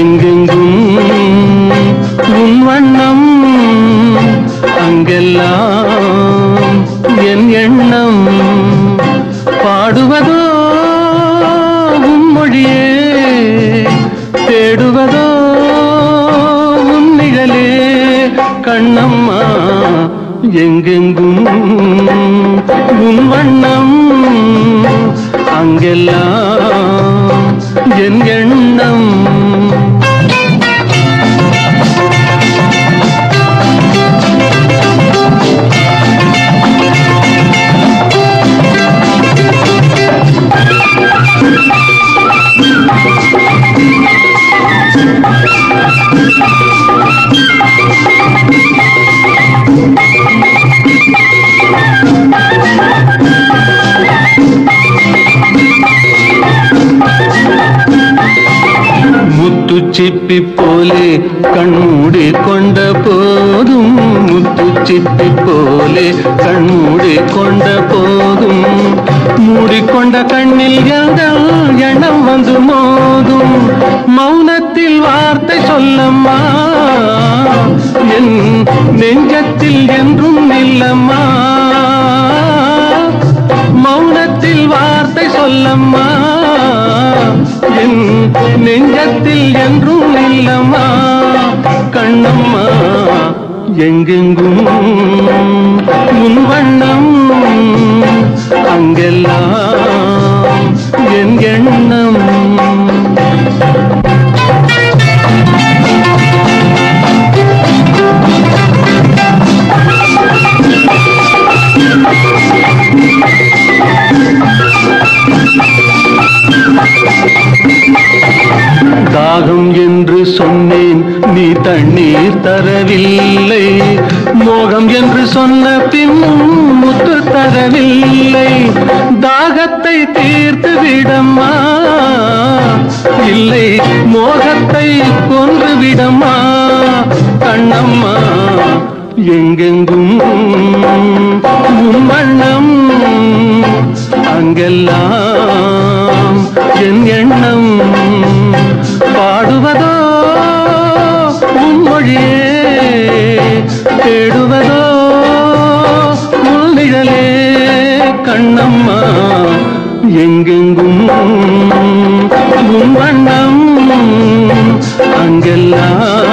எங்கெங்கும் உன் வண்ணம், அங்கெல்லாம் என் எண்ணம். பாடுவதோ உன் மொழியே, தேடுவதோ உன் நிழலே. கண்ணம்மா எங்கெங்கும் உன் வண்ணம், அங்கெல்லாம் என் எண்ணம். முத்துச்சிப்பி போலே கண்மூடி கொண்ட போதும், முத்துச்சிப்பி போலே கண்மூடி கொண்ட போதும், மூடிக்கொண்ட கண்ணில் எங்கள் எண்ணம் வந்து மோதும். மௌனத்தில் வார்த்தை சொல்லம்மா, என் நெஞ்சத்தில் என்றும் நில்லம்மா. மௌனத்தில் வார்த்தை சொல்லம்மா, என் நெஞ்சத்தில் என்றும் நில்லம்மா. கண்ணம்மா எங்கெங்கும் உன் வண்ணம், அங்கெல்லாம் என் எண்ணம். தாகம் என்று சொன்னேன், நீ தண்ணீர் தரவில்லை. மோகம் என்று சொன்ன பின்னும் முத்து தரவில்லை. தாகத்தை தீர்த்து விடம்மா, இல்லை மோகத்தை கொன்று விடம்மா. கண்ணம்மா எங்கெங்கும் உன் வண்ணம், அங்கெல்லாம் என் எண்ணம். பாடுவதோ உன் மொழியே, தேடுவதோ உன் நிழலே. கண்ணம்மா எங்கெங்கும் உன் வண்ணம், அங்கெல்லாம்